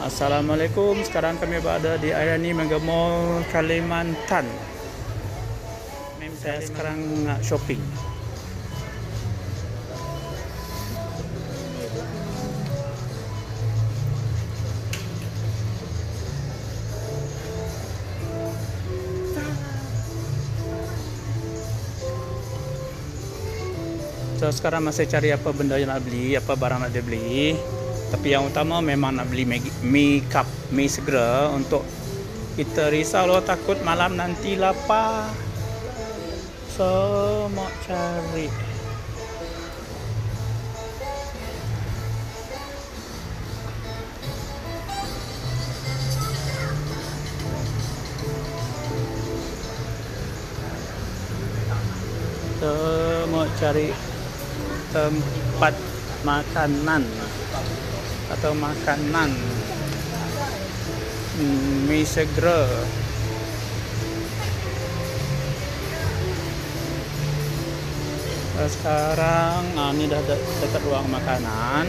Assalamualaikum. Sekarang kami berada di Ayani Mega Mall Kalimantan. Saya sekarang nak shopping. So sekarang masih cari apa benda yang nak beli, apa barang nak dibeli. Tapi yang utama memang nak beli mi cup, mi segera untuk kita risau loh, takut malam nanti lapar. So mau cari. So mau cari tempat makanan atau makanan mi segera. Sekarang ini dah dekat ruang makanan.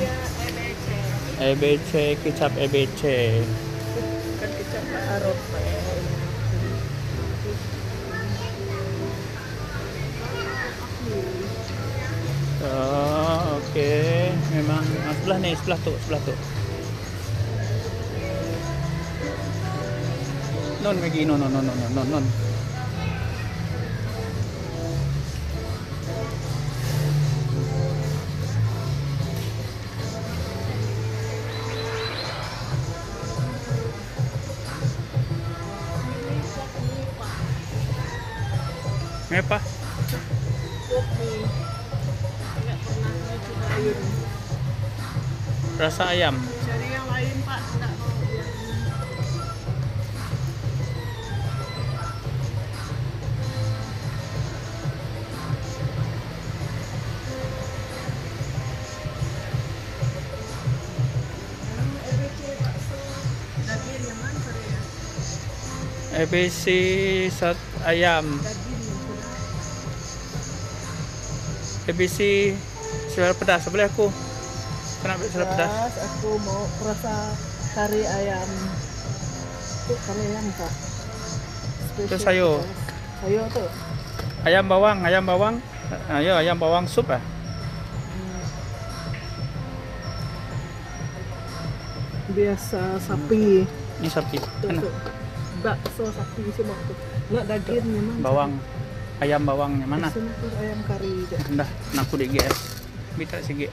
EBC, kicap EBC. Kan kicap Arab. Oh, okey. Memang sebelah ni, sebelah tu. Non lagi, non. Apa? Kopi. Enggak pernah nyobain. Rasa ayam. Cari yang lain, Pak. Enggak mau yang EBC bakso. Daging yang mana sorry ya? EBC sat ayam. Daging. EBC selera pedas. Boleh aku? Kena ambil selera pedas. Aku mau rasa kari ayam. Itu kari ayam, Kak. Itu sayur. Sayur tu. Ayam bawang. Ya, ayam bawang sup ah. Biasa sapi. Ini sapi. Tuh, Mana? tuh. Bakso sapi semua tu. Nak daging memang. Bawang. Ayam bawangnya mana? Sini tu ayam kari je. Dah, nak aku di GS. Minta sikit.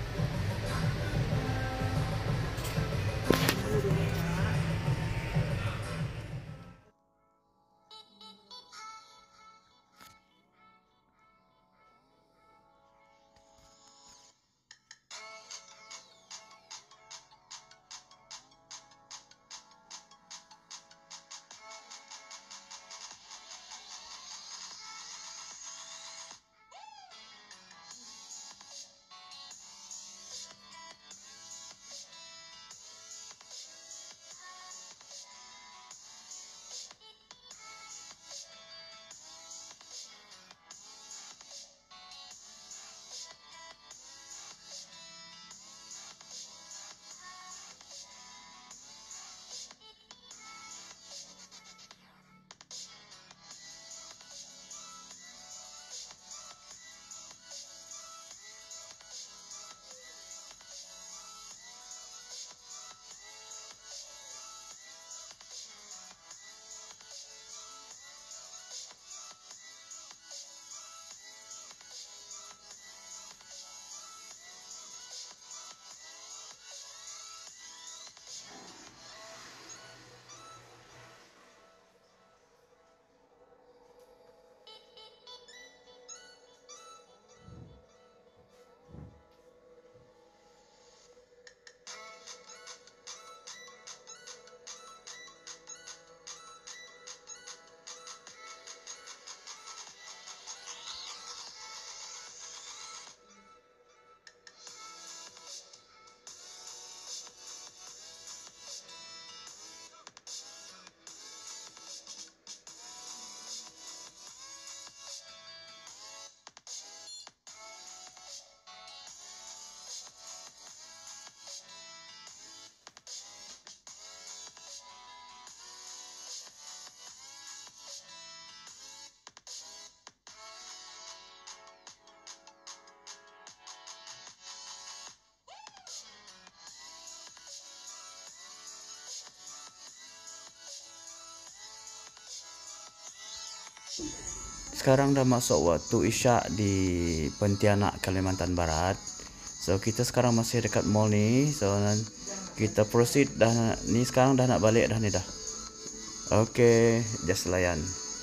Sekarang dah masuk waktu isyak di Pontianak, Kalimantan Barat. So kita sekarang masih dekat mall ni. So kita proceed dah ni, sekarang dah nak balik dah ni dah. Okay, just layan.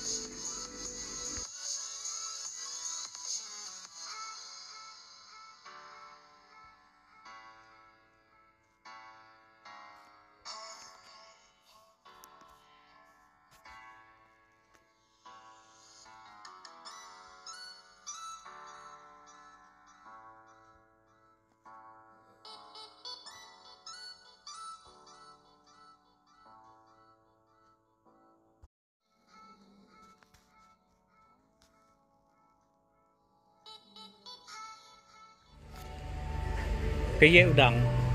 Peyek udang.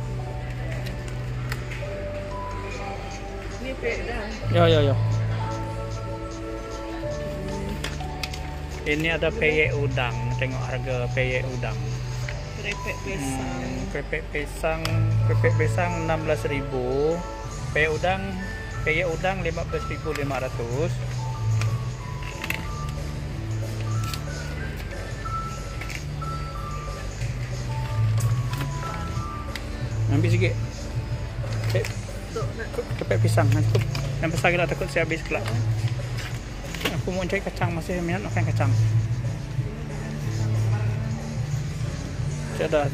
Ni peda. Yo. Ini ada peyek udang. Tengok harga peyek udang. Krepek pisang. Krepek pisang 16.000. Peyek udang 15.500. Ambil sikit. Krepek pisang cukup. Yang besar kita takut saya habis kelak. Aku mau cari kacang, masih minat makan kacang. Ada.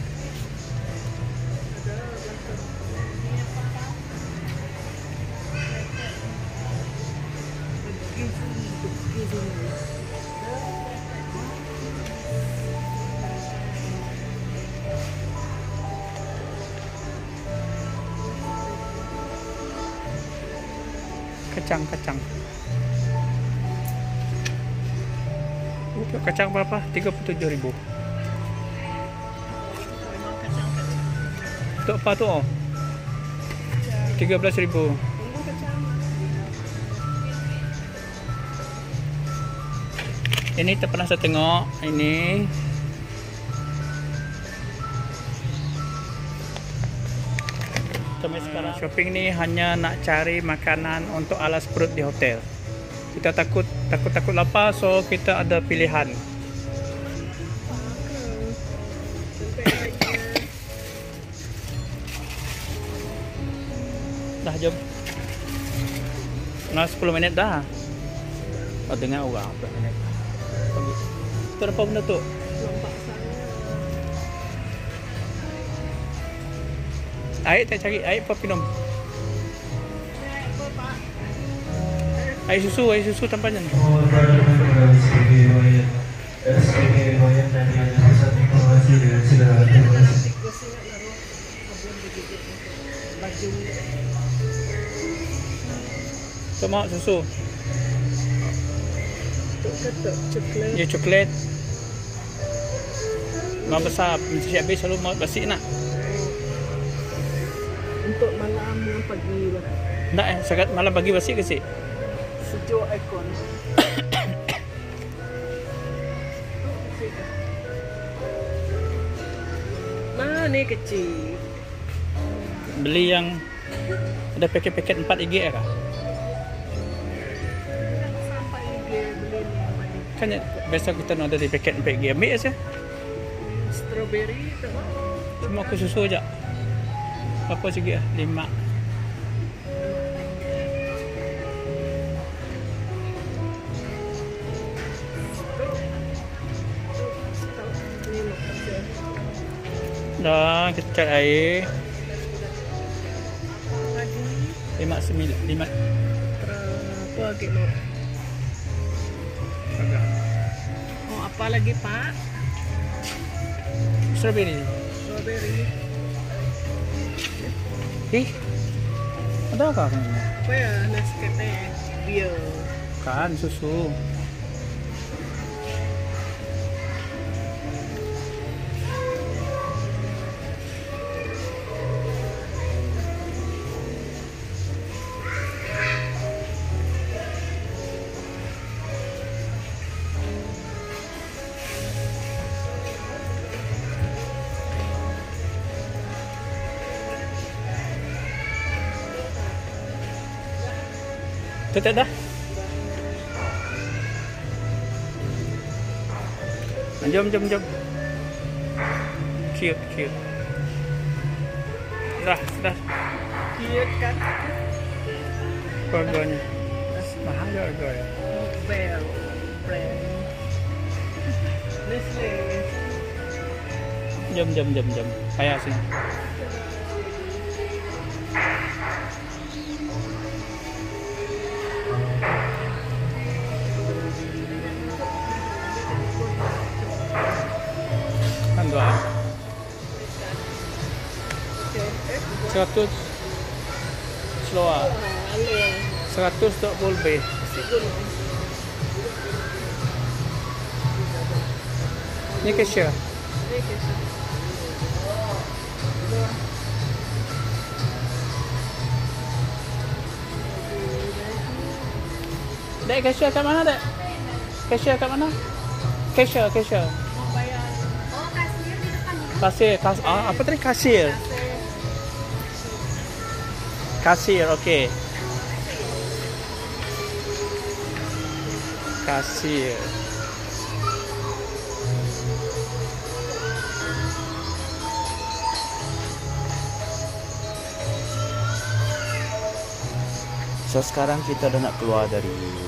Kacang. Kacang berapa? 37.000. Untuk apa tu? 13.000. Ini tak pernah saya tengok. Ini sekarang shopping ni hanya nak cari makanan untuk alas perut di hotel. Kita takut lapar, so kita ada pilihan. Dah jom. Nah 10 minit dah. Oh, dengar orang 10 minit. Itu apa benda tu? Air tak cari, air apa minum? Air susu tampaknya. Sama susu. Coklat. Ya coklat. Mau besar, mesti habis selalu mau basi nak. Untuk malam yang pagi lah. Nak sangat malam pagi basi ke si? Sejuk aircon. Mana ni kecil? Beli yang ada paket-paket 4 IG kah? Sampai IG beli ni. Kan biasa kita nak ada di paket 4 IG. Ambil saja. Strawberry tu. Cuma aku susu aja. Apa sikit lah? 5. Dah, kita cari air. 5. Berapa kilo? Agak. Oh, apa lagi Pak? Strawberry. Ada apa kan ini? Apa ya? Nescafe, beer. Kan susu. Tutup dah. Jom. Cute. Dah. Cute kan? Harganya mahal harga ya. Bell brand. Nestle. Jom. Kayak sini. Kan dua. 100 slow. 100 tak boleh. Ni cashier. Dek, cashier kat mana, Dek? Cashier kat mana? Cashier. Mau bayar. Oh, kasir di depan ini. Apa tadi kasir? Kasir, okey. Kasir. So sekarang kita dah nak keluar dari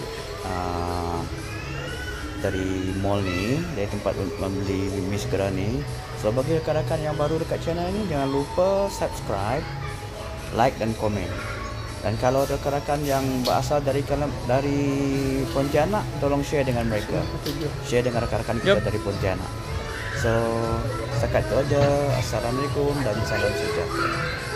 mall ni, dari tempat membeli mi segera ni. So bagi rakan-rakan yang baru dekat channel ni, jangan lupa subscribe, like dan komen. Dan kalau ada rakan-rakan yang berasal dari Pontianak, tolong share dengan mereka. Share dengan rakan-rakan kita dari Pontianak. So setakat itu aja. Assalamualaikum dan salam sejahtera.